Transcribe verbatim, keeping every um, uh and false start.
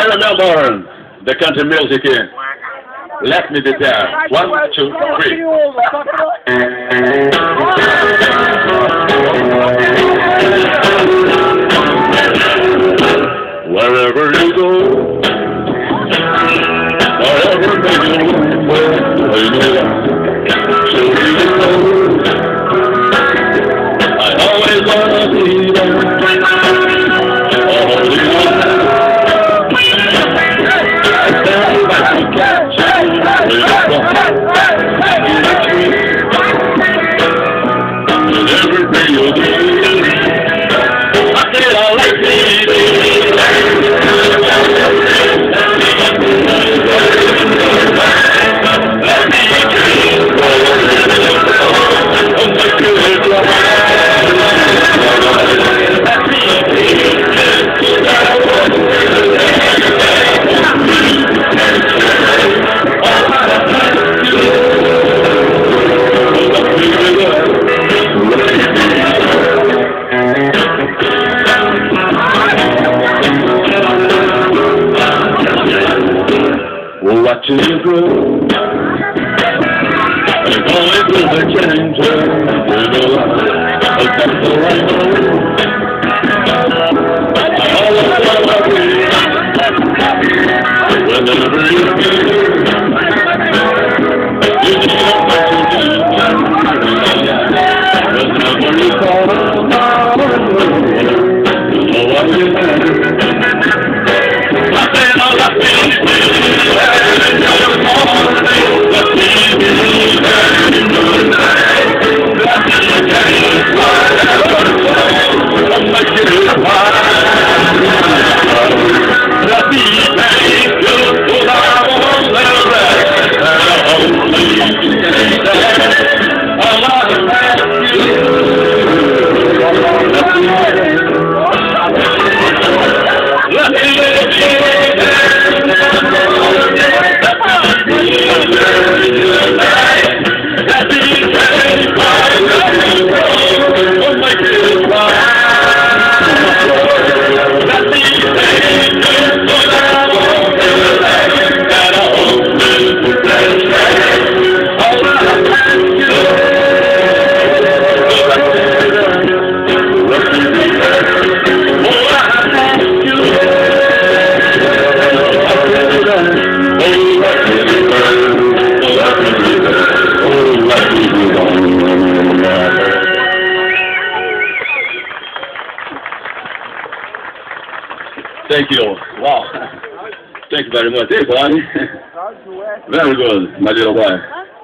remember the country music here. Let me be there. One, two, three. Wherever you go, wherever you go, so you know, I always wanna be there. All you know, everything you do, I said I like it. Watching you grow, and going through the changes, you know, but that's all I know. I always wanna be, whenever you feel, you know what to do. Whenever you call, you know what you do. I said all I feel. Thank you. Wow. Thank you very much. Hey, boy. Very good, my little boy.